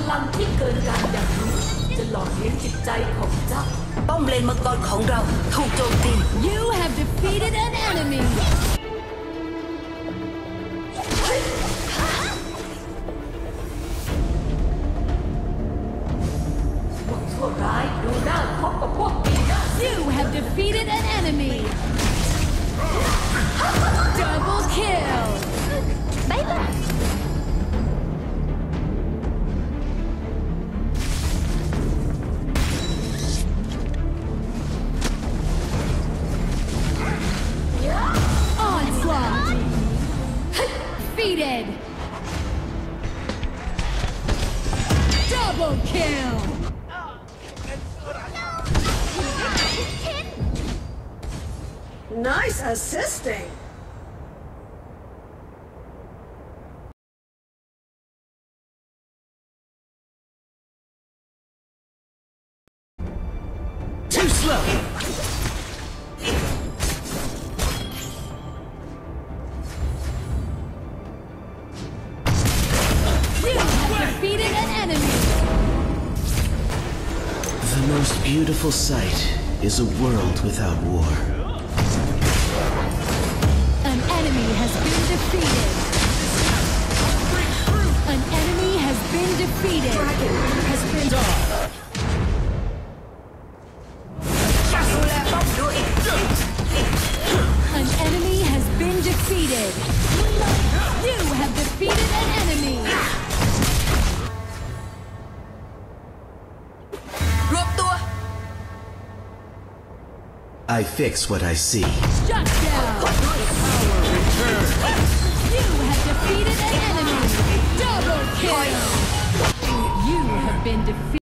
ลังที่เกินการอยากรู้จะหล่อเลี้ยงจิตใจของเจ้าป้อมเลนมังกรของเราถูกโจมตี You have defeated an enemy. พวกชั่วร้ายดูหน้าคบกับพวกปีหน้า You have defeated an enemy. Double kill. Bye bye. Onslaught. Defeated. Double kill. Nice assisting. Too slow. You have defeated an enemy. The most beautiful sight is a world without war. An enemy has been defeated. An enemy has been defeated. Has been An enemy has been defeated. You have defeated an enemy. รวมตัว I fix what I see. Shut down. You have defeated an enemy. Double kill. You have been defeated.